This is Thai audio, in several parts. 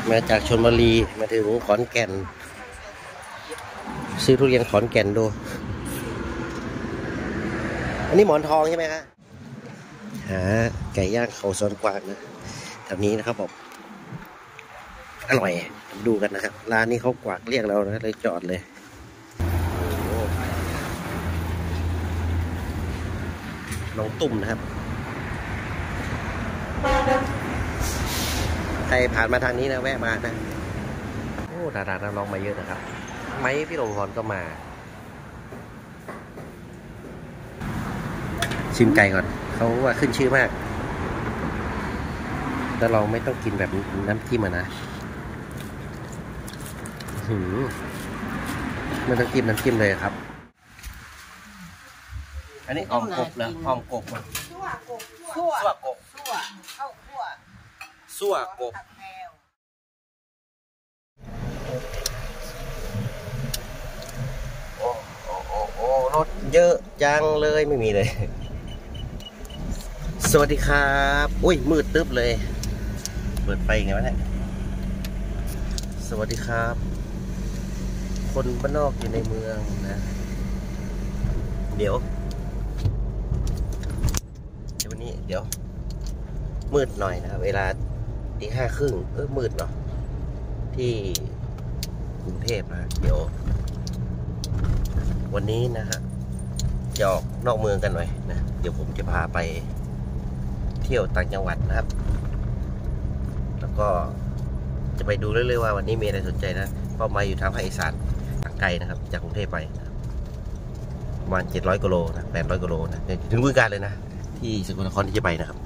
มาจากชลบุรีมาถึงขอนแก่นซื้อทุเรียนขอนแก่นดูอันนี้หมอนทองใช่ไหมครับหาไก่ย่างเขาซอนกวางนะแถวนี้นะครับผมอร่อยดูกันนะครับร้านนี้เขากวากเรียกเรานะเลยจอดเลยน้องตุ่มนะครับใครผ่านมาทางนี้นะแวะมานะโอ้ดารานักร้องมาเยอะนะครับไม้พี่หลงพรก็มาชิมไก่ก่อนเขาว่าขึ้นชื่อมากแต่เราไม่ต้องกินแบบน้ำจิ้มนะไม่ต้องจิ้มน้ำจิ้มเลยครับอันนี้ออมกบนะออมกบซั่วกบซั่วกบโอ้รถเยอะจังเลยไม่มีเลยสวัสดีครับอุ้ยมืดตึ๊บเลยเปิดไฟไงวะเนี่ยสวัสดีครับคนบ้านนอกอยู่ในเมืองนะเดี๋ยววันนี้เดี๋ยวมืดหน่อยนะครับเวลาตี5:30มืดเนาะที่กรุงเทพนะเดี๋ยววันนี้นะฮะจะออกนอกเมืองกันหน่อยนะเดี๋ยวผมจะพาไปเที่ยวต่างจังหวัดนะครับแล้วก็จะไปดูเรื่อยๆว่าวันนี้มีอะไรสนใจนะเป้าหมายอยู่ทางภาคอีสานทางไกลนะครับจากกรุงเทพไปประมาณ700 กิโลนะ800 กิโลนะถึงบึงกาฬเลยนะที่สกลนครที่จะไปนะครับ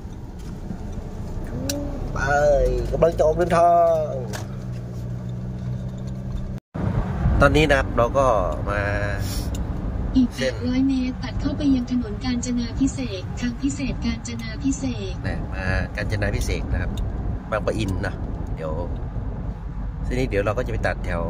ไปกำลังจะออกเดินทางตอนนี้นะครับเราก็มาอีก800 เมตรตัดเข้าไปยังถนนกาญจนาภิเษกทางพิเศษกาญจนาภิเษกนะมากาญจนาภิเษกนะครับบางปะอินนะเดี๋ยวทีนี้เดี๋ยวเราก็จะไปตัดแถว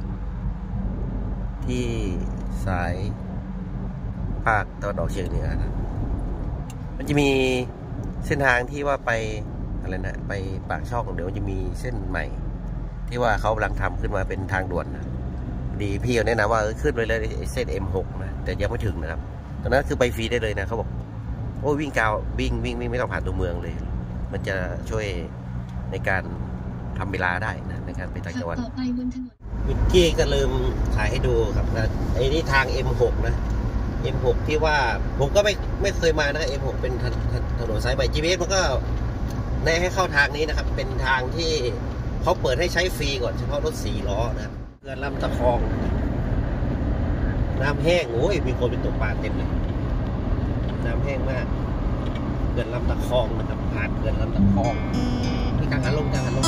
ที่สายภาคตะวันออกเฉียงเหนือนะมันจะมีเส้นทางที่ว่าไปอะไรนะไปปากช่องเดี๋ยวมันจะมีเส้นใหม่ที่ว่าเขากำลังทำขึ้นมาเป็นทางด่วนนะดีพี่เขาแนะนำว่าขึ้นไปเลยเส้น M6 นะแต่ยังไม่ถึงนะครับตอนนั้นคือไปฟรีได้เลยนะเขาบอกโอ้วิ่งกาววิ่งไม่ต้องผ่านตัวเมืองเลยมันจะช่วยในการทำเวลาได้นะในการไปต่างจังหวัดต่อไปบนถนนวิกกี้ก็ลืมถ่ายให้ดูครับนะไอ้นี่ทาง M6 นะ M6 ที่ว่าผมก็ไม่เคยมานะ M6 เป็นถนนสายใหม่ GPS มันก็แนะให้เข้าทางนี้นะครับเป็นทางที่เขาเปิดให้ใช้ฟรีก่อนเฉพาะรถ4 ล้อนะครับเขื่อนลำตะคองน้ำแห้งโอ้ยมีคนไปตกปลาเต็มเลยน้ำแห้งมากเขื่อนลำตะคองนะครับผ่านเขื่อนลำตะคองที่กลางหันลง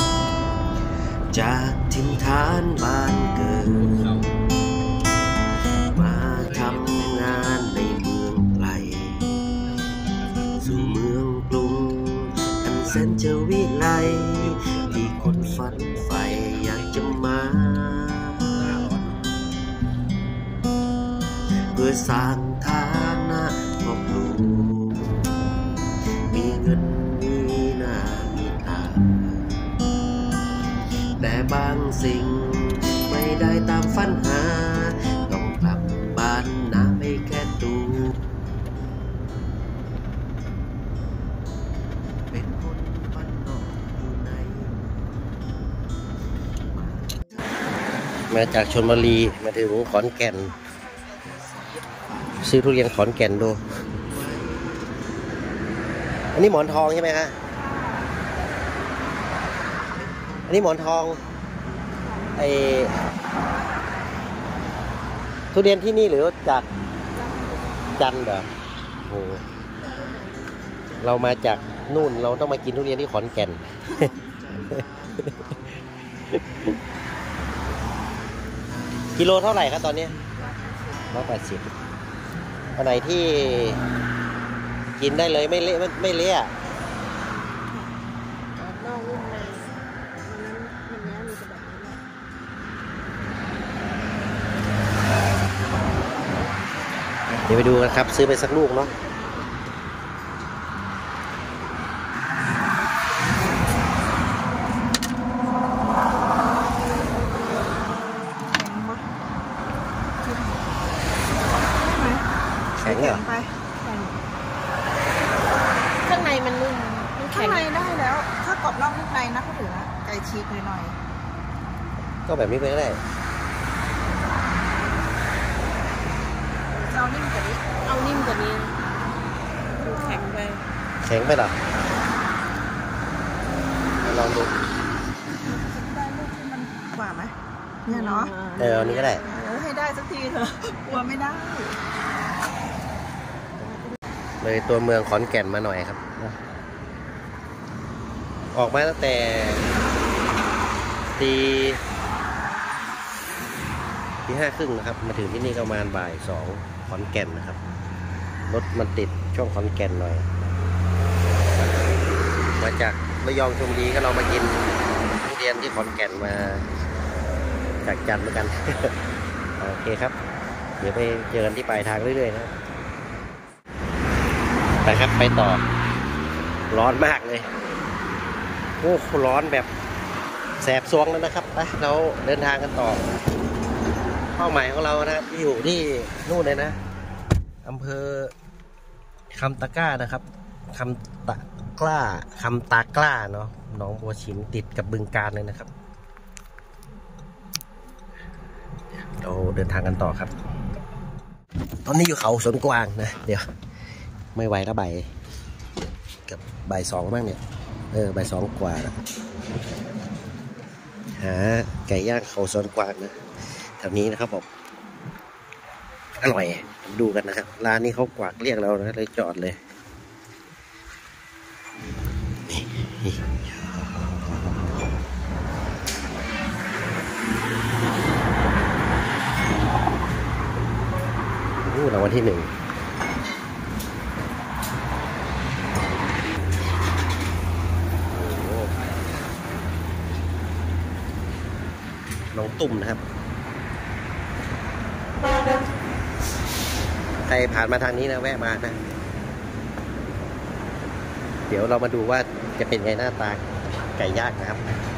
จากถิ่นฐานบ้านเกิดมาทำงานในเมืองไกลสู่เมืองกรุงอันแสนจะวิไลที่คนฝันใฝ่อยากจะมาเพื่อสร้างฐานะครอบครัวมีเงินมีหน้ามีตาแต่บางสิ่งไม่ได้ตามฝันหาต้องกลับบ้านนะไม่แค่ตูเป็นคนบ้านนอกอยู่ในมาจากชลบุรีมาถึงขอนแก่นซื้อทุเรียนขอนแก่นดูอันนี้หมอนทองใช่ไหมครับอันนี้หมอนทองไอทุเรียนที่นี่หรือจากจันทร์เหรอโอ้เรามาจากนู่นเราต้องมากินทุเรียนที่ขอนแก่น กิโลเท่าไหร่ครับตอนนี้180อันไหนที่กินได้เลยไม่เละไม่เละเดี๋ยวไปดูกันครับซื้อไปสักลูกเนาะ นลองนึกในนะเขาถือนะไก่ฉีกหน่อยก็แบบนี้ไปก็ได้เอานิ่มกว่านี้เอานิ่มกว่านี้ดูแข็งไปแข็งไปหรอลองดูได้ลูกที่มันกว่าไหมเนี่ยเนาะอันนี้ก็ได้ให้ได้สักทีเถอะกลัวไม่ได้เลยตัวเมืองขอนแก่นมาหน่อยครับออกมาตั้งแต่ตี 5:30นะครับมาถึงที่นี่ก็ประมาณบ่าย 2ขอนแก่นนะครับรถมันติดช่วงขอนแก่นหน่อยมาจากระยองชลบุรีก็เรามากินทุเรียนที่ขอนแก่นมาจากจันทร์เหมือนกัน โอเคครับเดี๋ยวไปเจอกันที่ปลายทางเรื่อยๆนะไปครับไปต่อร้อนมากเลยโอ้ร้อนแบบแสบซวงแล้วนะครับไปเราเดินทางกันต่อเป้าหมายของเรานะครับอยู่ที่นู่นเลยนะอำเภอคำตะกร้านะครับคำตะกล้าเนาะหนองบัวชิมติดกับบึงกาฬเลยนะครับเราเดินทางกันต่อครับตอนนี้อยู่เขาสวนกวางนะเดี๋ยวไม่ไหวแล้วกับบ่าย 2บ้างเนี่ยบ่าย 2กว่าแล้วหาไก่ย่างเขาสวนกวางนะแถวนี้นะครับผมอร่อยดูกันนะครับร้านนี้เขากวากเรียกเรานะเลยจอดเลยรางวัลที่ 1น้องตุ่มนะครับใครผ่านมาทางนี้นะแวะมานะเดี๋ยวเรามาดูว่าจะเป็นไงหน้าตาไก่ย่างนะครับ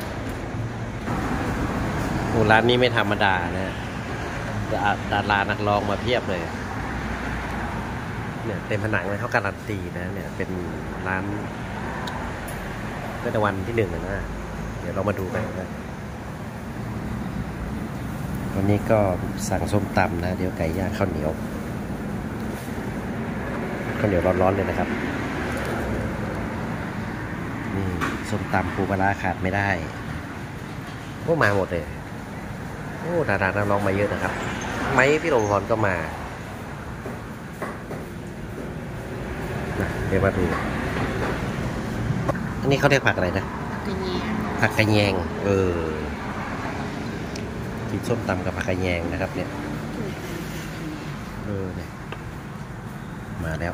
โอ้ร้านนี้ไม่ธรรมดานะดารานักร้องมาเพียบเลยเนี่ยเต็มผนังเลยเขาการันตีนะเนี่ยเป็นร้านรางวัลที่ 1นะเดี๋ยวเรามาดูกันนะวันนี้ก็สั่งส้มตำนะเดี๋ยวไก่ย่างข้าวเหนียวร้อนๆเลยนะครับนี่ส้มตำปูปลาร้าขาดไม่ได้โอ้มาหมดเลยโอ้ดารานักร้องมาเยอะนะครับไม้พี่ลมพรก็มาเดี๋ยวมาดูอันนี้เขาเรียกผักอะไรนะผักกระแยงกินส้มตำกับผักกระแยงนะครับเนี่ยเนี่ยมาแล้ว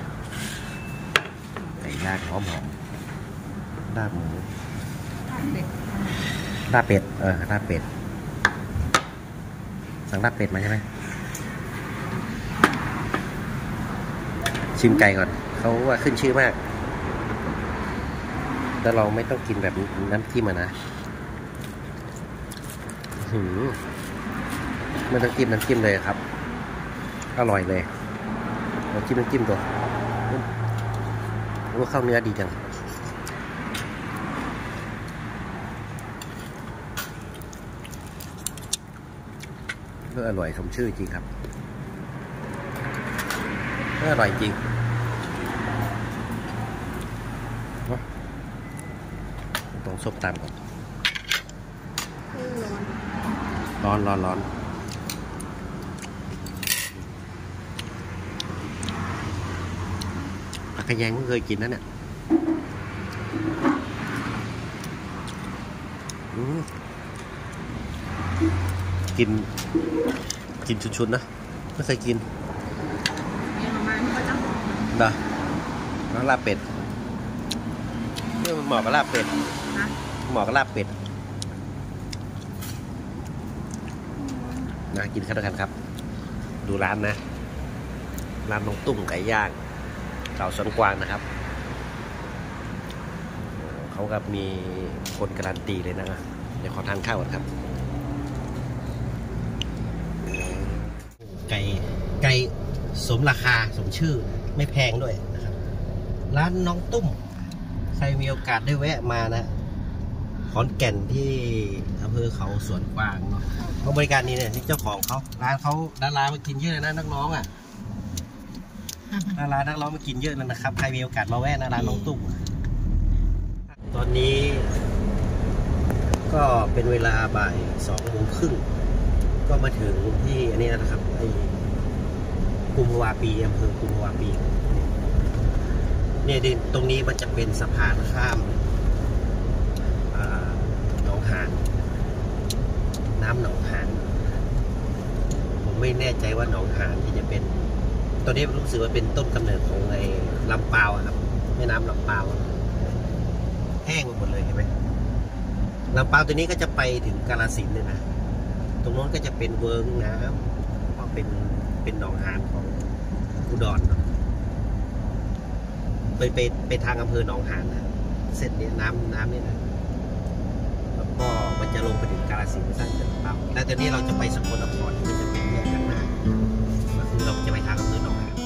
ไก่ย่างหอมลาบหมูลาบเป็ดลาบเป็ดสั่งลาบเป็ดมาใช่ไหมชิมไก่ก่อนเขาว่าขึ้นชื่อมากแต่เราไม่ต้องกินแบบน้ำจิ้มนะไม่ต้องจิ้มน้ำจิ้มเลยครับอร่อยเลยเราจิ้มน้ำจิ้มตัวว่าข้าวเนื้อดีจังอร่อยสมชื่อจริงครับอร่อยจริงต้องซบตามก่อนร้อนผักกระแยงเพิ่งเคยกินนะเนี่ยกินชุดๆนะไม่เคยกินเหรอแล้วลาบเป็ดนี่มันเหมาะกับลาบเป็ดนะกินข้าวกันครับดูร้านนะร้านน้องตุ้มไก่ย่างเขาสวนกวางนะครับเขากับมีคนการันตีเลยนะเดี๋ยวขอทานข้าวก่อนครับไก่สมราคาสมชื่อไม่แพงด้วยนะครับร้านน้องตุ้มใครมีโอกาสได้แวะมานะขอนแก่นที่อำเภอเขาสวนกวางเนาะเขาบริการนี้เนี่ยที่เจ้าของเขาร้านเขาดารามากินเยอะเลยนะนักร้องอ่ะดารานักร้องมากินเยอะเลยนะครับใครมีโอกาสมาแวะนะร้านน้องตุ้มตอนนี้ก็เป็นเวลาบ่าย2:30ก็มาถึงที่อันนี้นะครับไอ้กุมภาวะปีอำเภอกุมภาวะปีเนี่ยตรงนี้มันจะเป็นสะพานข้ามหนองหานน้ำหนองหานผมไม่แน่ใจว่าหนองหานที่จะเป็นตอนนี้รู้สึกว่าเป็นต้นกำเนิดของไอ้ลำปาวครับแม่น้ำลำปาวแห้งหมดเลยเห็นไหมลำปาวตัวนี้ก็จะไปถึงกาฬสินธุ์เลยนะตรงโน้นก็จะเป็นเวิร์กน้ำก็เป็นหนองหานของอุดรเนาะไปทางอำเภอหนองหานนะเส้นนี้น้ำนี่นะแล้วก็มันจะลงไปถึงกาฬสินธุ์สั้นเป็นปั๊บแล้วตอนนี้เราจะไปสกลนครมันจะเป็นแยกข้างหน้าก็คือเราจะไปทางอำเภอหนองหาน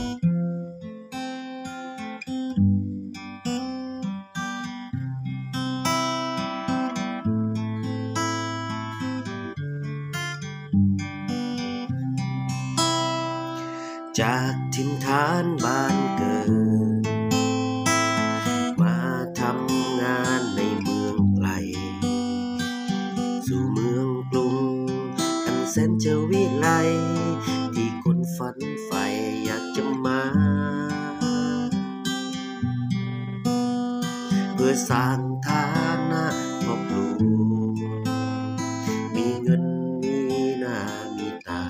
จากถิ่นฐานบ้านเกิดมาทำงานในเมืองไกลสู่เมืองกรุงอันแสนจะวิไลที่คนฝันใฝ่อยากจะมาเพื่อสร้างฐานะครอบครัวมีเงินมีหน้ามีตา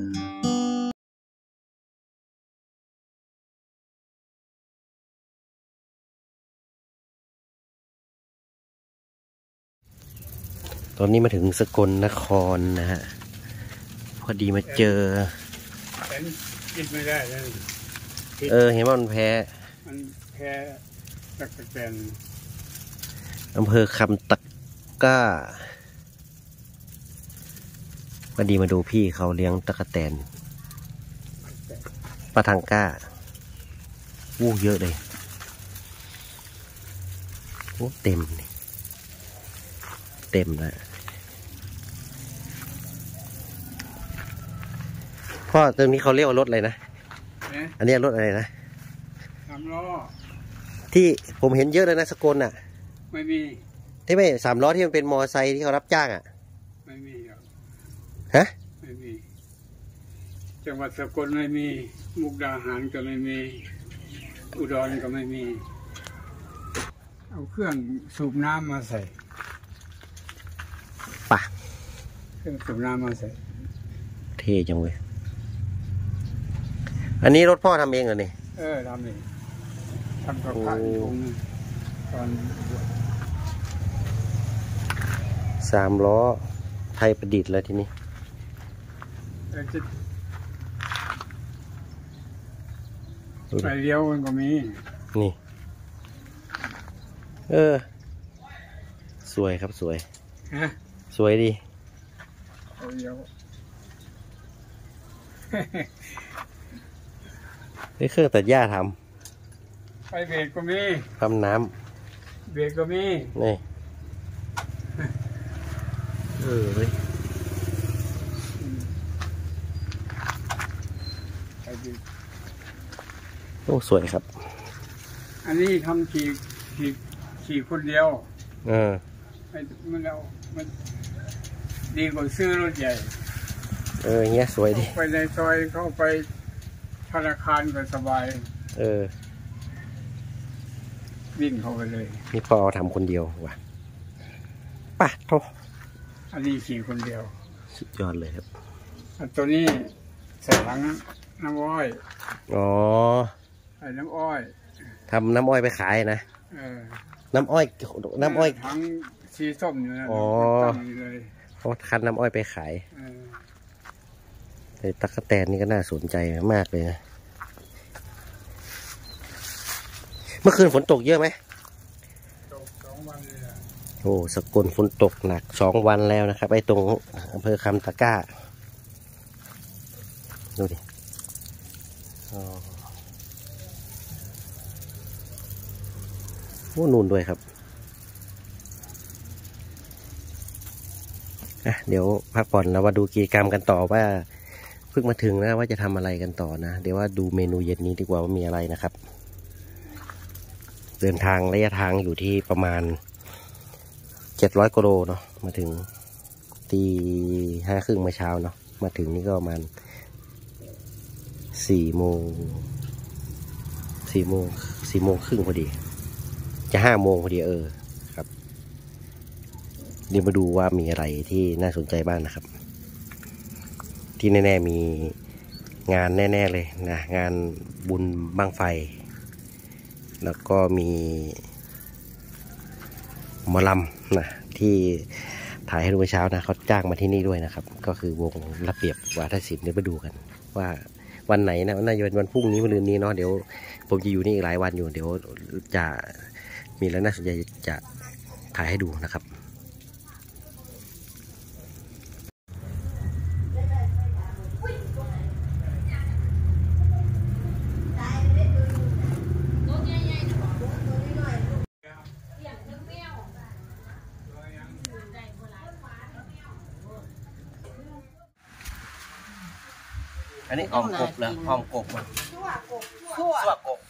ตอนนี้มาถึงสกลนครนะฮะพอดีมาเจอกินไม่ได้เลยเห็นว่ามันแพ้ตักแตนอำเภอคำตะก้าพอดีมาดูพี่เขาเลี้ยงตะกแตนปลาทังก้าวู้เยอะเลยโอ้เต็มแล้วพ่อตรงนี้เขาเรียกว่ารถอะไรนะอันนี้รถอะไรนะ 3 ล้อที่ผมเห็นเยอะเลยนะสกลน่ะไม่มีที่ไม่3 ล้อที่มันเป็นมอไซค์ที่เขารับจ้างอ่ะไม่มีครับฮะไม่มีจังหวัดสกลไม่มีมุกดาหารก็ไม่มีอุดรก็ไม่มีเอาเครื่องสูบน้ำมาใส่ป่ะเครื่องสูบน้ำมาใส่เท่จังเว้ยอันนี้รถพ่อทำเองเหรอเนี่ยทำเองทำกับข้าวตรงตอน 3 ล้อไทยประดิษฐ์แล้วทีนี้ไปเลี้ยวมันก็มีนี่สวยครับสวยสวยดีนี่เครื่องตัดหญ้าทำไปเบรกก็มีปั๊มน้ำเบรกก็มีนี่เฮ้ยโอ้สวยครับอันนี้ทำขี่คนเดียวมันดีกว่าซื้อรถใหญ่เงี้ยสวยดีไปในซอยเข้าไปธนาคารก็สบายวิ่งเข้าไปเลยนี่พ่อทำคนเดียวว่ะป่ะโทอันนี้ขี่คนเดียวสุดยอดเลยครับตัวนี้ใส่ถังน้ำอ้อยใส่น้ำอ้อยทำน้ำอ้อยไปขายนะน้ำอ้อยถังสีส้มอยู่นะเขาคั้นน้ำอ้อยไปขายแต่ตั๊กแตนนี่ก็น่าสนใจมากเลยนะเมื่อคืนฝนตกเยอะไหมตก2 วันเลยโอ้สกลฝนตกหนัก2 วันแล้วนะครับไอ้ตรงอำเภอคำตะก้าดูดิโอ้นูนด้วยครับเดี๋ยวพักผ่อนแล้วมาดูกิจกรรมกันต่อว่าเพิ่งมาถึงนะว่าจะทำอะไรกันต่อนะเดี๋ยวว่าดูเมนูเย็นนี้ดีกว่าว่ามีอะไรนะครับเดินทางระยะทางอยู่ที่ประมาณ700กิโลเนาะมาถึงตี5:30เมื่อเช้าเนาะมาถึงนี่ก็ประมาณ4 โมงครึ่งพอดีจะ5 โมงพอดีครับเดี๋ยวมาดูว่ามีอะไรที่น่าสนใจบ้างนะครับที่แน่ๆมีงานแน่ๆเลยนะงานบุญบั้งไฟแล้วก็มีหมอลำนะที่ถ่ายให้ดูเมื่อเช้านะเขาจ้างมาที่นี่ด้วยนะครับก็คือวงระเบียบวาทศิลป์เดี๋ยวไปดูกันว่าวันไหนนะน่าจะเป็นวันพรุ่งนี้วันนี้เนาะเดี๋ยวผมจะอยู่นี่อีกหลายวันอยู่เดี๋ยวจะมีแล้วน่าสนใจจะถ่ายให้ดูนะครับอันนี้ออมกบเหรอออมกบมั้งซั่วกบซั่วกบ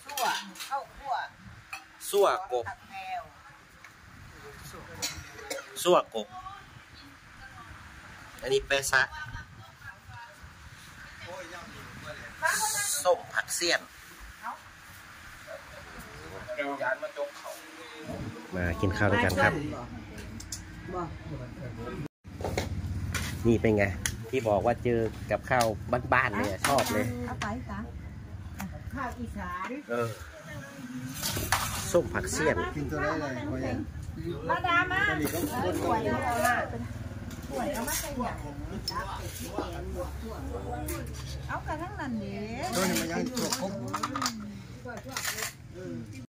อันนี้เปซะส้มผักเสี้ยนมากินข้าวด้วยกันครับนี่เป็นไงที่บอกว่าเจอกับข้าวบ้านๆเลยชอบเลยข้าวอีสานส้มผักเสี้ยนกินตัวได้เลยมาดามาป่วยเอามาป่วยเอามาใส่หยังเอากระทั่งนั้นเด้